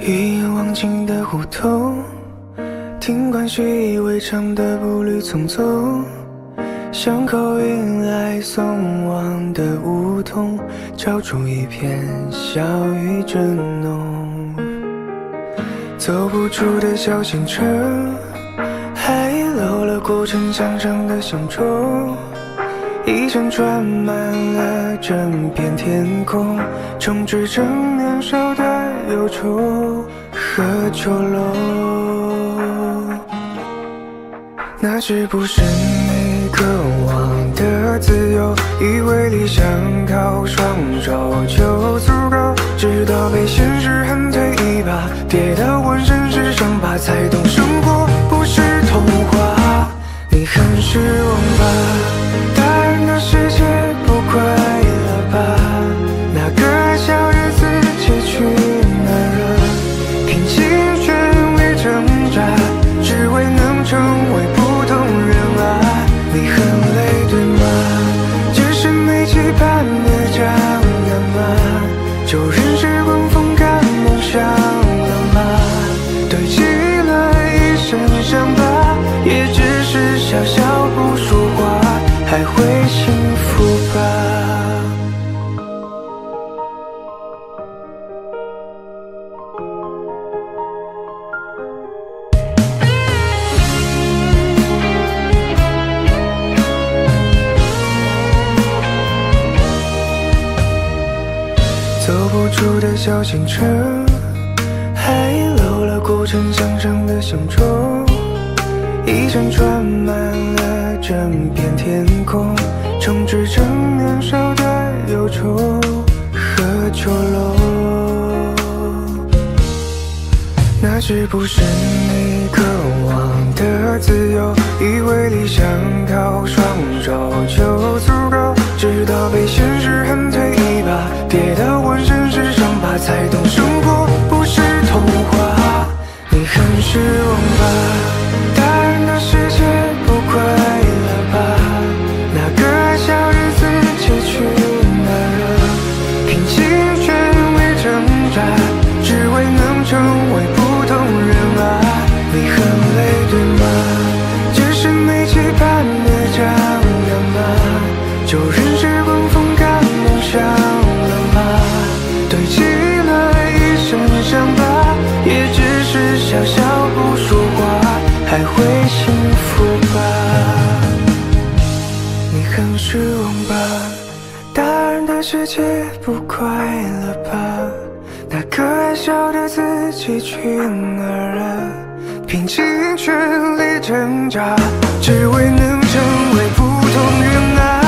一眼望尽的胡同，听惯习以为常的步履匆匆，像口运来送往的梧桐，敲出一片小雨正浓。走不出的小县城，还漏了古城墙上的乡愁，一阵传满了整片天空，充斥着年少的忧愁和囚笼。那是不是你渴望的自由？以为理想靠双手就足够，直到被现实狠推一把，跌到浑身是伤疤，才懂生活不是童话。你很失望吧？大人的世界不快乐吧？那个小日子结局难了，拼尽全力挣扎，只为能成为普通人啊。你很累对吗？这是没期盼的将要吗？就任时光风干梦想了吗？堆积了一身伤疤，也只是笑笑不说话，还会幸福吧？走不出的小县城，还漏了古城墙上的乡愁，一阵传满了整片天空，充斥着年少的忧愁和囚笼。那是不是你渴望的自由？以为理想靠双手就足够，直到被现实狠推一把，跌到浑身是伤疤，才懂生活不是童话。你很失望吧？大人的世界不快乐吧？那个小日子结局难了，拼尽全力挣扎，只为能成为普通人啊。你很累对吗？这是没期盼的将要吗？就任时光风干梦想了吗？堆积了一身伤疤，也只是笑笑不说话，还会幸福吧？你很失望吧？大人的世界不快乐吧？那个爱笑的自己去哪儿了？拼尽全力挣扎，只为能成为普通人啊。